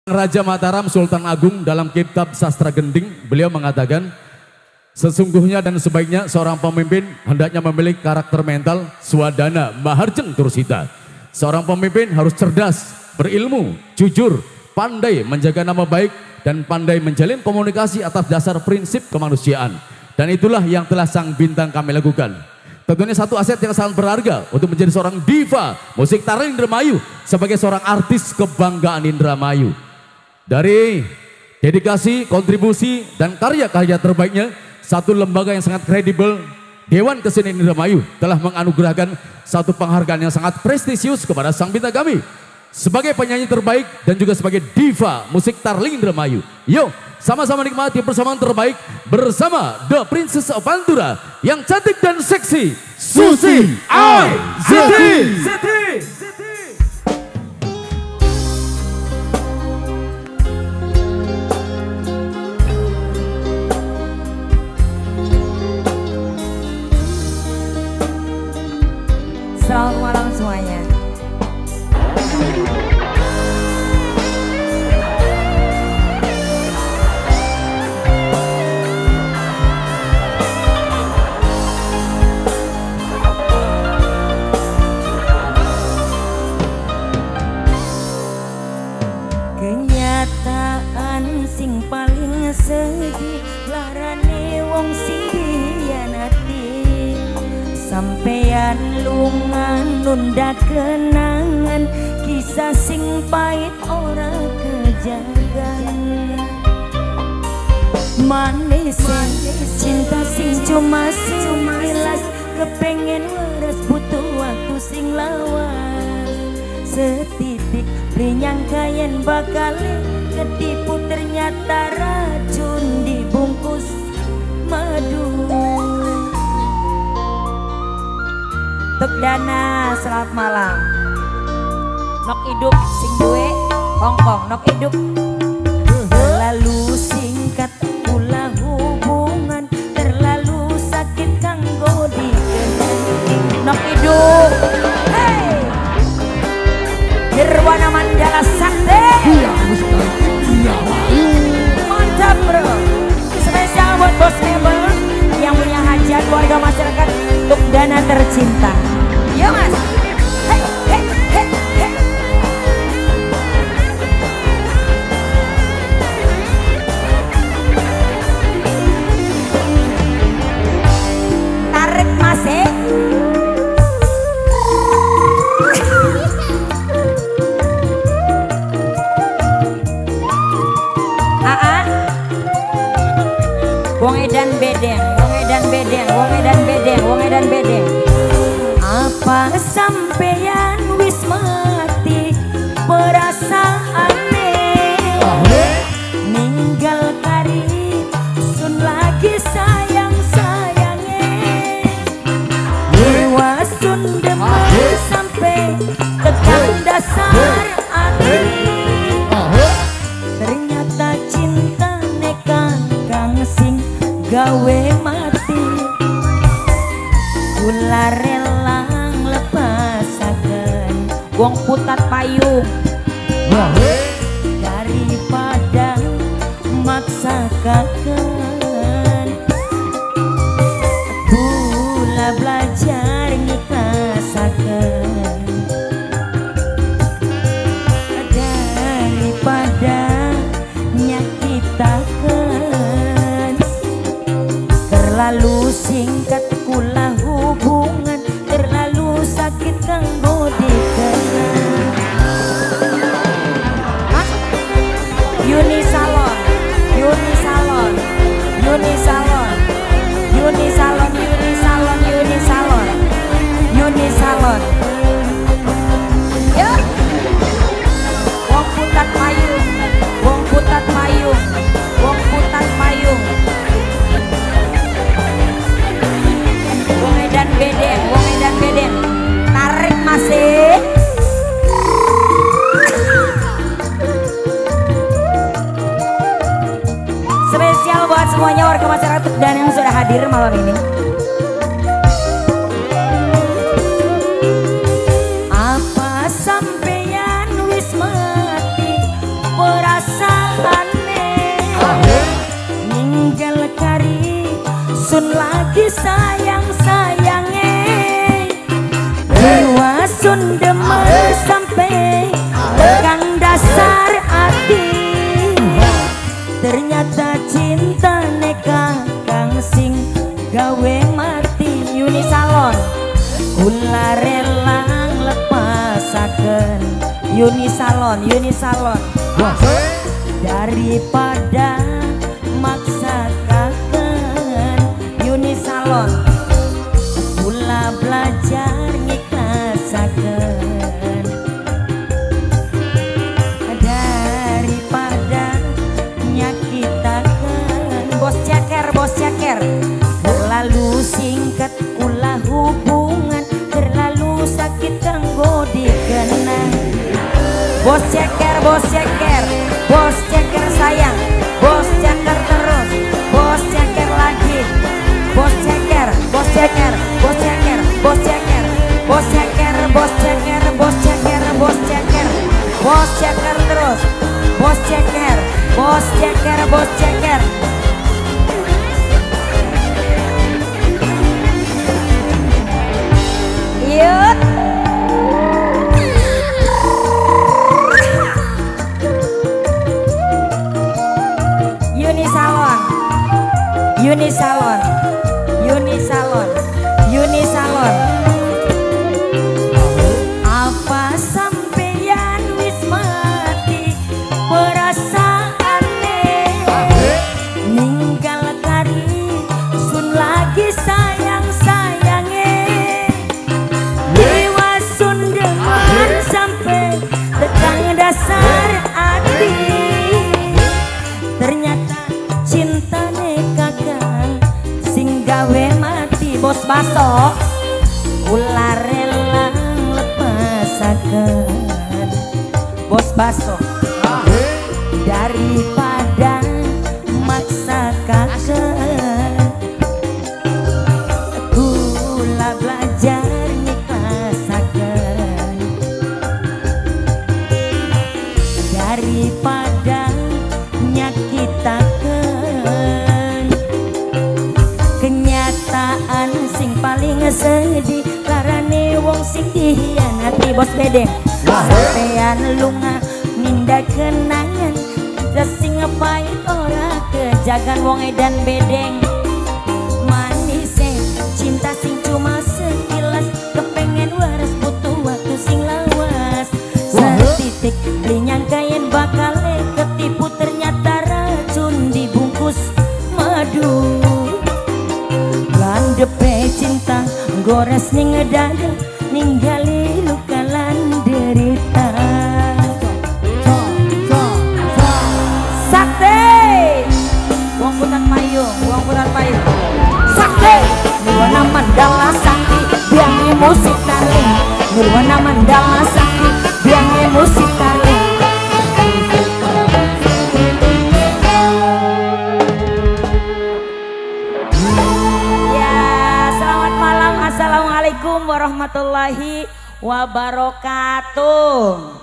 Raja Mataram Sultan Agung dalam kitab Sastra Gending, beliau mengatakan, sesungguhnya dan sebaiknya seorang pemimpin hendaknya memiliki karakter mental swadana maharjeng tursita. Seorang pemimpin harus cerdas, berilmu, jujur, pandai menjaga nama baik, dan pandai menjalin komunikasi atas dasar prinsip kemanusiaan. Dan itulah yang telah Sang Bintang kami lakukan. Tentunya satu aset yang sangat berharga untuk menjadi seorang diva musik tari Indramayu sebagai seorang artis kebanggaan Indramayu. Dari dedikasi, kontribusi, dan karya-karya terbaiknya, satu lembaga yang sangat kredibel, Dewan Kesenian Indramayu, telah menganugerahkan satu penghargaan yang sangat prestisius kepada Sang Bintang kami sebagai penyanyi terbaik dan juga sebagai diva musik Tarling Indramayu. Yuk, sama-sama nikmati persamaan terbaik bersama The Princess of Pantura yang cantik dan seksi, Susi Aizati. Selamat malam semuanya. Kenyataan sing paling sedih larane wong sing dihianati. Sampeyan lungan nunda kenangan, kisah sing pahit ora kejagan. Manis cinta sing cuma sekilas, kepengen waras butuh waktu sing lawas. Setitik prinyangka yen bakal ketipu, ternyata racun dibungkus madu. Tuk Dana, selamat malam. Nok hidup sing duwe Hongkong, nok hidup. Terlalu singkat pula hubungan, terlalu sakit kanggo dikenang. Nok hidup. Hey, Nirwana Mandala Sakti. Mantap bro. Spesial buat Bos Mebel yang punya hajat warga masyarakat Tuk Dana tercinta. Ya mas. Hey, hey, hey, hey. Tarik mas Wong edan bedeng, wong edan bedeng, wong edan bedeng, wong edan bedeng. Apa sampeyan wis mati perasaane? Ninggal karib sun lagi sayang-sayange. Dewa sun demen sampai tekan dasar hati. Ternyata cinta nekan kang sing gawe mati. Kula rela nglepasaken wong putat payung daripada maksakaken. Kula belajar ngikasaken daripada nyakitaken. Terlalu singkat kula hubungan, terlalu sakit kanggo dikenang. Yuni Salon, Yuni Salon, Yuni Salon, Yuni Salon, Yuni Salon, Yuni Salon, Yuni Salon. Ya, wong putat payung, wong putat payung, wong putat payung. Wong edan bedeng, wong edan bedeng. Tarik masih. Spesial buat semuanya warga masyarakat dan yang sudah hadir malam ini. Apa sampeyan wis mati lagi sayang-sayangnya Dewa Sundemen sampai tekan dasar hati ternyata cinta neka kang sing gawe mati Yuni Salon kula rela lepasaken Yuni Salon daripada maksakaken Yuni Salon kula belajar ngiklasaken daripada nyakitaken bos ceker terlalu singkat kula hubungan terlalu sakit kanggo dikenang bos ceker sayang bos ceker terus bos ceker lagi bos ceker terus bos ceker yuk Yuni Salon apa sampeyan wis mati perasaane ninggal kari sun lagi sayang-sayange Dewa Sundemen sampai tekan dasar hati ternyata cintane kakang sing gawe mati bos baso kula rela lepasaken bos baso daripada maksakaken kula belajar ngiklasaken daripada nyakitaken kenyataan sing paling sedih larane wong sing dihianati bos bedeng sampean lunga ninda kenangan sing pahit ora kejagan wong edan bedeng manise cinta sing cuma sekilas kepengen waras butuh waktu sing lawas setitik dinyangkain bakal ketipu ternyata racun dibungkus madu landepe cinta gores ning dada ninggali luka lan derita sakti wong putar payung sakti nurwana mandala sakti biang musik tarling nurwana mandala sakti biang musik tarling Assalamualaikum warahmatullahi wabarakatuh.